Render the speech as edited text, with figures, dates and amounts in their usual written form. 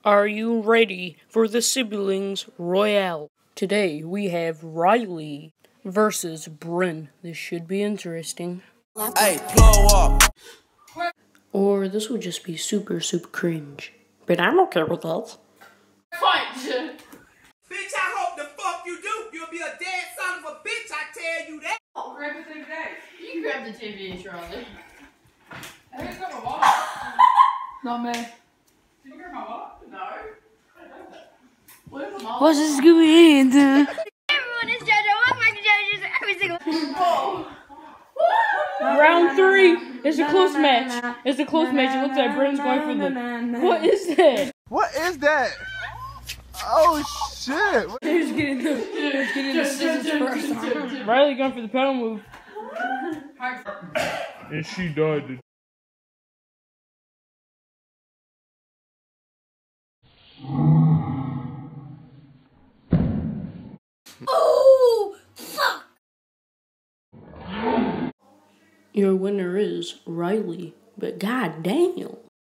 Are you ready for the Siblings Royale? Today we have Riley versus Bryn. This should be interesting. Hey, blow up. Or this will just be super cringe. But I'm okay with that. Fight! Bitch, I hope the fuck you do. You'll be a dead son of a bitch, I tell you that. Oh, grab the TV. You can grab the TV, Charlie. I think it's my wallet. Not me. Did you grab my wallet? No. What's this going on? Everyone is JoJo. Welcome back to JoJo's every single. Round 3. It's a close match. It's a close match. It looks like Bryn's going for the. What is that? What is that? Oh shit! Who's getting the scissors first? Riley going for the pedal move. And she died. Oh, fuck! Your winner is Riley, but god damn.